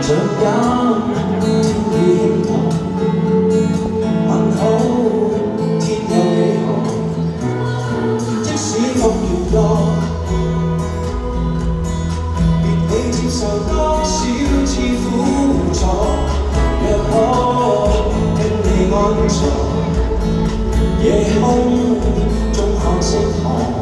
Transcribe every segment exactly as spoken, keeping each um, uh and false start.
着音，天意輕蕩。問好，天有幾何？即使風越多，別理接受多少次苦楚。若可令你安坐，夜空中看星河。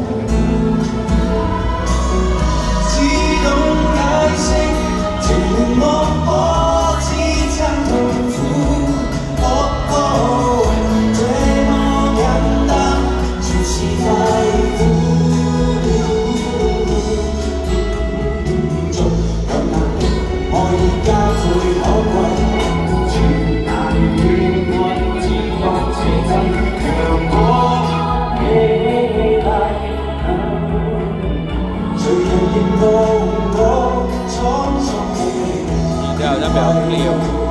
掉好像比较溜。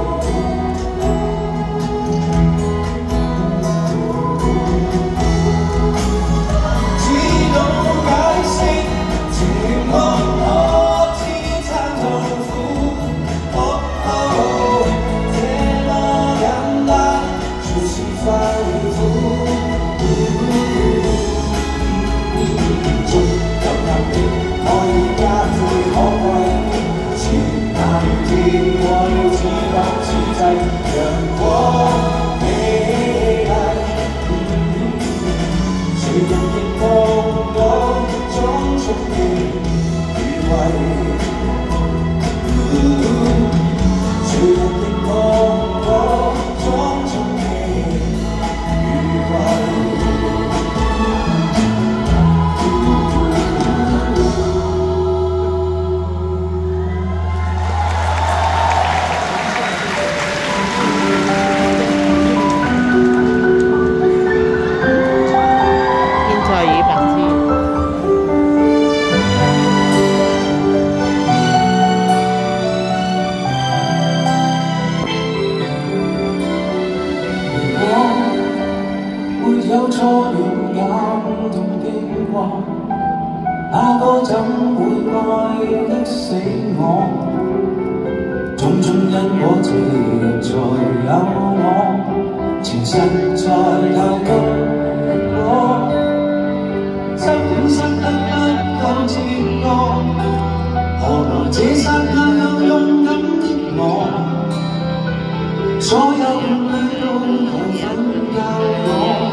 有初戀感動經過，那個怎會怪得死我？種種因果，這日才有我，情實在透給我，心本失得不夠折過，何來這剎那有勇敢的我？所有伴侶都可訓教我。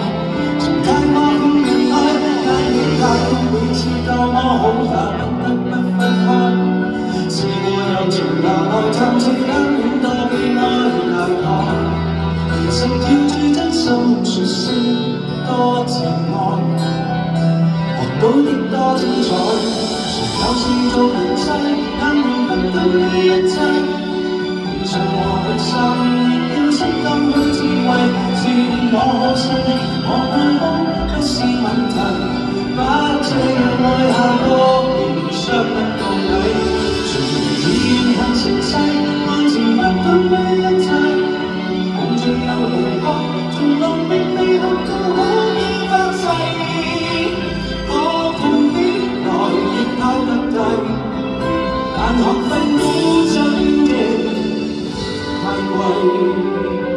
每次鬥麼好也不得不分開，試過有情流來暫時等多悲哀大堂，其實要最真心說聲多謝愛，學到的多精彩，誰有事做人世，眼淚不等於一切，平常和平心亦要識得去智慧，是我可惜，我愛哭不是問題。 把這樣愛下個年傷不到底，誰言恨成世，愛情不等於一切，共聚又離開，從來並未學到可以發誓，我同你來亦拋得低，但學費都真的太貴。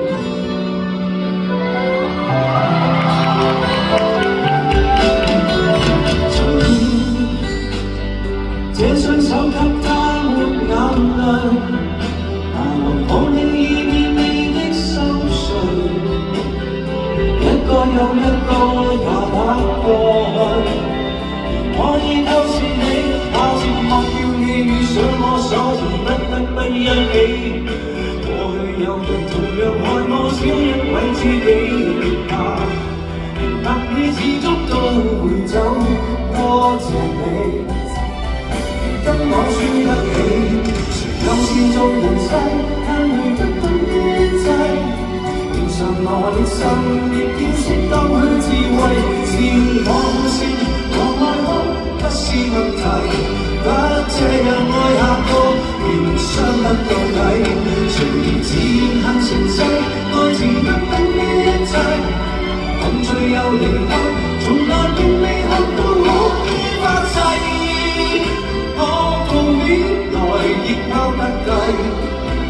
這雙手給他抹眼淚，拿來抱你已見你的心碎，一個又一個也打過去，我已偷竊你，怕寂寞叫你遇上我，所以不得不一起。過去有人同樣害我，少一位知己別怕，明白你始終都會走，多謝你。 跟我輸得起，誰有事做人世，眼淚不等於一切。平常我的心亦要識得去智慧，是我好先，我愛哭不是問題。不這樣愛下個，便傷不到底。誰言自恨成世，愛情不等於一切。共聚又離開，從來並未學到可以發誓。 我共你來亦拋得低。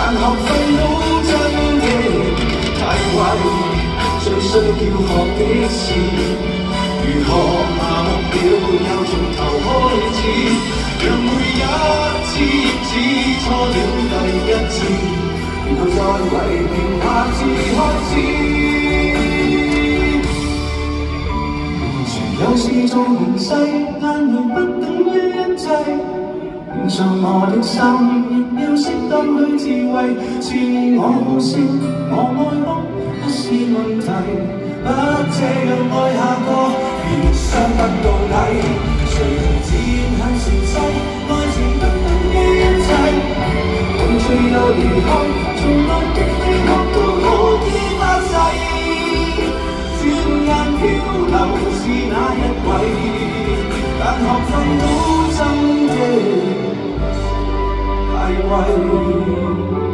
但學訓都真的太貴，最需要學的是如何麻木了，又從頭開始，讓每一次只錯了第一次，然後再為明下次開始。有時做形勢，眼淚不等於一切。平常我的心亦要適當去自慰，自我好笑，我愛哭不是問題，不這樣愛下個，便傷不到底。誰人漸很成世，愛情不等於一切。共聚又離開，從來極力學到好天發誓。轉眼漂流是那一位，但學訓都真的太貴。